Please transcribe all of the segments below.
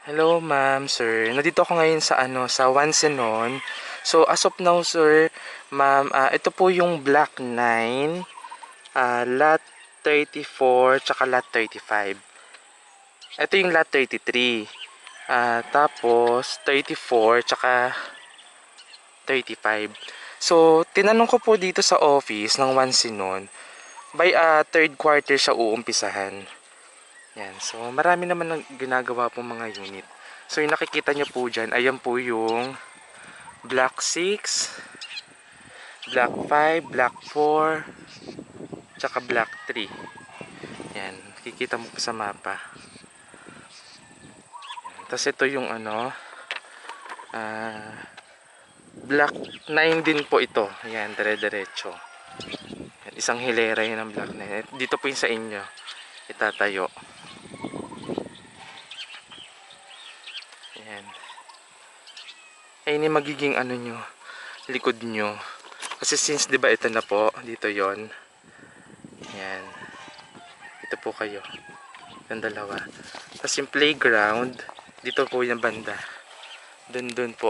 Hello, ma'am, sir. Nandito ako ngayon sa sa Wansenon. So, as of now, sir, ma'am, ito po yung Block 9, Lot 34, tsaka Lot 35. Ito yung Lot 33. Tapos 34, tsaka 35. So, tinanong ko po dito sa office ng Wansenon, by third quarter siya uumpisahan. Yan. So, marami naman ang ginagawa po mga unit. So, yung nakikita nyo po dyan, ayan po yung Block 6, Block 5, Block 4, tsaka Block 3. Yan. Kikita mo po sa mapa. Tapos ito yung Block 9 din po ito. Yan, dire-diretso. Yan, isang hilera yun ng Block 9. Dito po yung sa inyo. Itatayo. Yan. Ayun yung magiging nyo, likod nyo. Kasi since 'di ba ito na po, dito 'yon. Yan. Ito po kayo. Yung dalawa. Tapos yung playground, dito po yung banda. Dun po.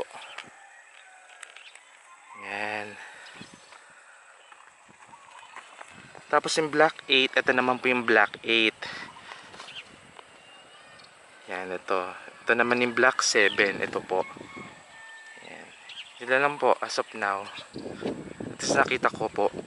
Yan. Tapos yung Block 8, ito naman po yung Block 8. Yan, ito. Ito naman yung Block 7, ito po. Yan. Sila lang po as of now. Tapos nakita ko po